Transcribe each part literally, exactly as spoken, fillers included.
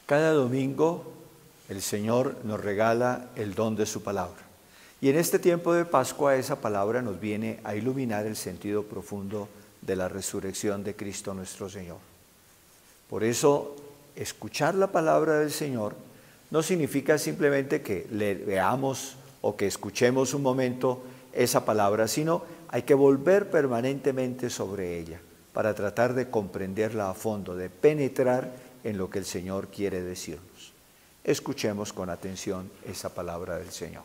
Cada domingo el Señor nos regala el don de su palabra. Y en este tiempo de Pascua esa palabra nos viene a iluminar el sentido profundo de la resurrección de Cristo nuestro Señor. Por eso, escuchar la palabra del Señor no significa simplemente que le veamos o que escuchemos un momento esa palabra, sino hay que volver permanentemente sobre ella para tratar de comprenderla a fondo, de penetrar en lo que el Señor quiere decirnos. Escuchemos con atención esa palabra del Señor.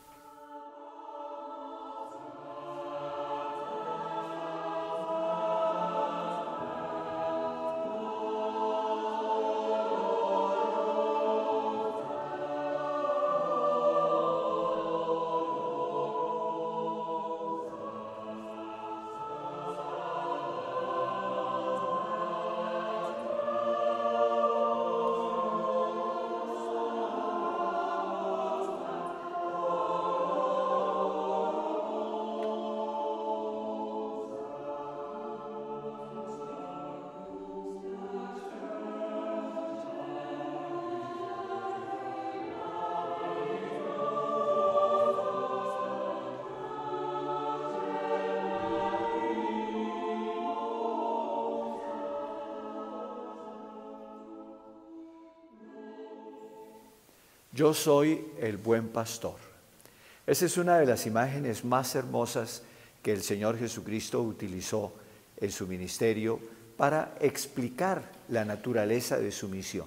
Yo soy el buen pastor. Esa es una de las imágenes más hermosas que el Señor Jesucristo utilizó en su ministerio para explicar la naturaleza de su misión.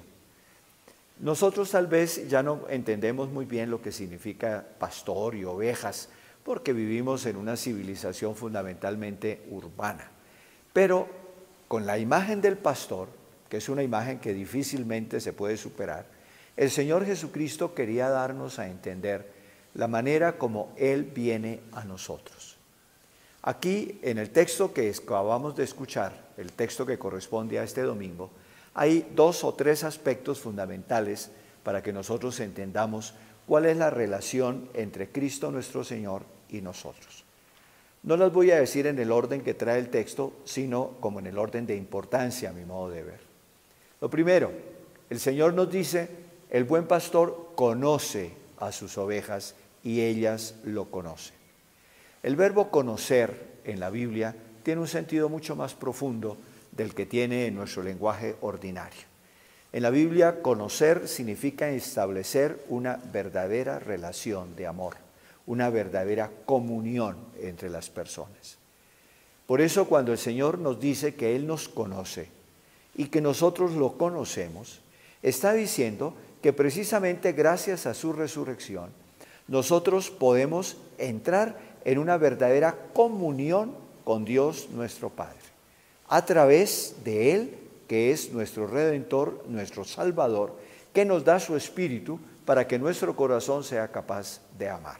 Nosotros tal vez ya no entendemos muy bien lo que significa pastor y ovejas, porque vivimos en una civilización fundamentalmente urbana. Pero con la imagen del pastor, que es una imagen que difícilmente se puede superar, el Señor Jesucristo quería darnos a entender la manera como Él viene a nosotros. Aquí, en el texto que acabamos de escuchar, el texto que corresponde a este domingo, hay dos o tres aspectos fundamentales para que nosotros entendamos cuál es la relación entre Cristo nuestro Señor y nosotros. No las voy a decir en el orden que trae el texto, sino como en el orden de importancia, a mi modo de ver. Lo primero, el Señor nos dice: el buen pastor conoce a sus ovejas y ellas lo conocen. El verbo conocer en la Biblia tiene un sentido mucho más profundo del que tiene en nuestro lenguaje ordinario. En la Biblia, conocer significa establecer una verdadera relación de amor, una verdadera comunión entre las personas. Por eso, cuando el Señor nos dice que Él nos conoce y que nosotros lo conocemos, está diciendo que precisamente gracias a su resurrección, nosotros podemos entrar en una verdadera comunión con Dios nuestro Padre, a través de Él, que es nuestro Redentor, nuestro Salvador, que nos da su Espíritu para que nuestro corazón sea capaz de amar.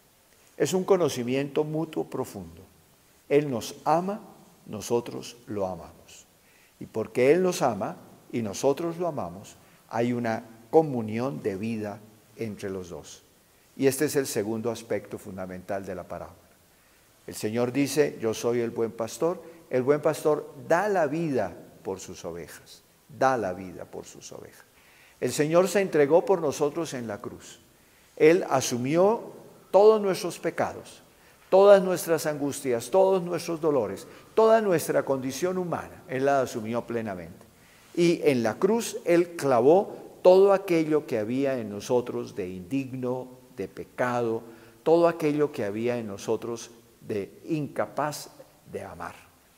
Es un conocimiento mutuo profundo. Él nos ama, nosotros lo amamos. Y porque Él nos ama y nosotros lo amamos, hay una comunión de vida entre los dos. Y este es el segundo aspecto fundamental de la parábola. El Señor dice: yo soy el buen pastor. El buen pastor da la vida por sus ovejas, da la vida por sus ovejas. El Señor se entregó por nosotros en la cruz. Él asumió todos nuestros pecados, todas nuestras angustias, todos nuestros dolores, toda nuestra condición humana. Él la asumió plenamente. Y en la cruz Él clavó todo aquello que había en nosotros de indigno, de pecado, todo aquello que había en nosotros de incapaz de amar.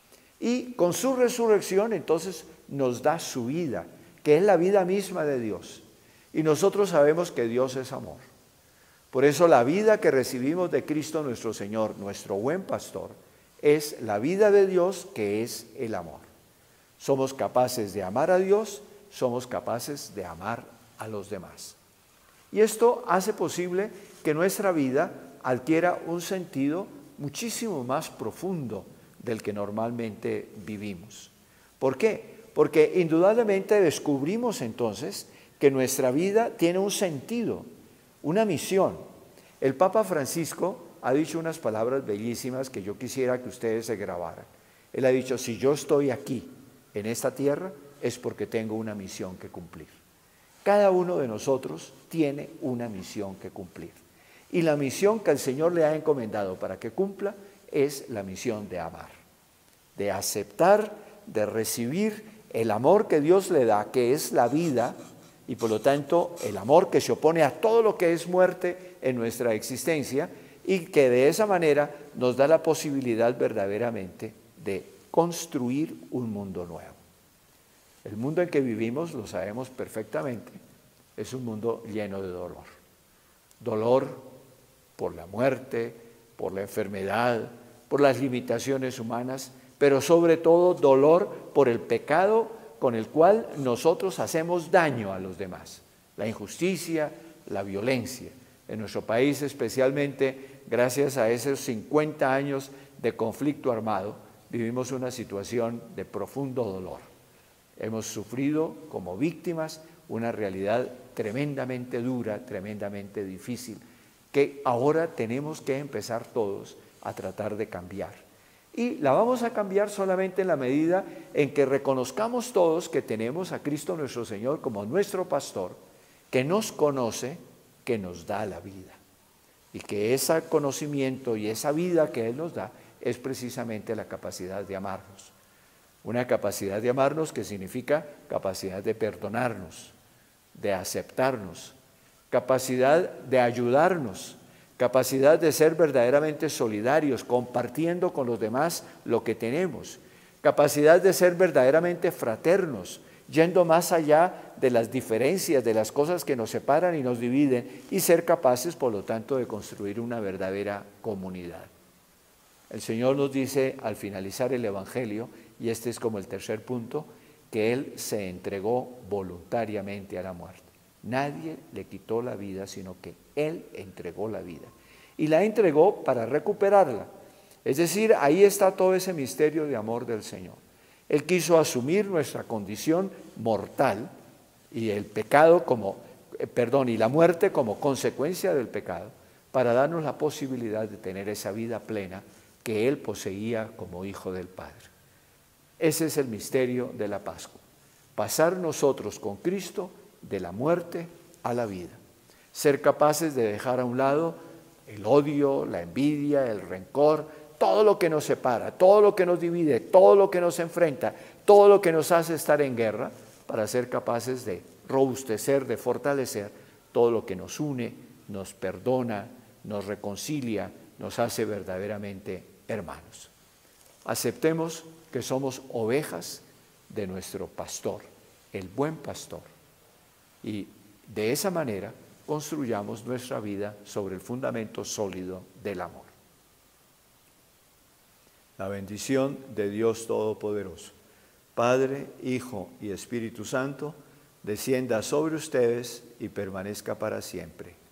Y con su resurrección entonces nos da su vida, que es la vida misma de Dios. Y nosotros sabemos que Dios es amor. Por eso la vida que recibimos de Cristo nuestro Señor, nuestro buen pastor, es la vida de Dios, que es el amor. Somos capaces de amar a Dios, somos capaces de amar a los demás. Y esto hace posible que nuestra vida adquiera un sentido muchísimo más profundo del que normalmente vivimos. ¿Por qué? Porque indudablemente descubrimos entonces que nuestra vida tiene un sentido, una misión. El Papa Francisco ha dicho unas palabras bellísimas que yo quisiera que ustedes se grabaran. Él ha dicho: si yo estoy aquí, en esta tierra, es porque tengo una misión que cumplir. Cada uno de nosotros tiene una misión que cumplir. Y la misión que el Señor le ha encomendado para que cumpla es la misión de amar, de aceptar, de recibir el amor que Dios le da, que es la vida, y por lo tanto el amor que se opone a todo lo que es muerte en nuestra existencia, y que de esa manera nos da la posibilidad verdaderamente de construir un mundo nuevo. El mundo en que vivimos, lo sabemos perfectamente, es un mundo lleno de dolor. Dolor por la muerte, por la enfermedad, por las limitaciones humanas, pero sobre todo dolor por el pecado con el cual nosotros hacemos daño a los demás. La injusticia, la violencia. En nuestro país especialmente, gracias a esos cincuenta años de conflicto armado, vivimos una situación de profundo dolor. Hemos sufrido como víctimas una realidad tremendamente dura, tremendamente difícil, que ahora tenemos que empezar todos a tratar de cambiar. Y la vamos a cambiar solamente en la medida en que reconozcamos todos que tenemos a Cristo nuestro Señor como nuestro pastor, que nos conoce, que nos da la vida. Y que ese conocimiento y esa vida que Él nos da es precisamente la capacidad de amarnos. Una capacidad de amarnos que significa capacidad de perdonarnos, de aceptarnos, capacidad de ayudarnos, capacidad de ser verdaderamente solidarios, compartiendo con los demás lo que tenemos, capacidad de ser verdaderamente fraternos, yendo más allá de las diferencias, de las cosas que nos separan y nos dividen, y ser capaces, por lo tanto, de construir una verdadera comunidad. El Señor nos dice al finalizar el Evangelio, y este es como el tercer punto, que Él se entregó voluntariamente a la muerte. Nadie le quitó la vida, sino que Él entregó la vida. Y la entregó para recuperarla. Es decir, ahí está todo ese misterio de amor del Señor. Él quiso asumir nuestra condición mortal y el pecado como, eh, perdón, y la muerte como consecuencia del pecado, para darnos la posibilidad de tener esa vida plena que Él poseía como Hijo del Padre. Ese es el misterio de la Pascua. Pasar nosotros con Cristo de la muerte a la vida. Ser capaces de dejar a un lado el odio, la envidia, el rencor, todo lo que nos separa, todo lo que nos divide, todo lo que nos enfrenta, todo lo que nos hace estar en guerra, para ser capaces de robustecer, de fortalecer todo lo que nos une, nos perdona, nos reconcilia, nos hace verdaderamente hermanos. Aceptemos que somos ovejas de nuestro pastor, el buen pastor, y de esa manera construyamos nuestra vida sobre el fundamento sólido del amor. La bendición de Dios Todopoderoso, Padre, Hijo y Espíritu Santo, descienda sobre ustedes y permanezca para siempre.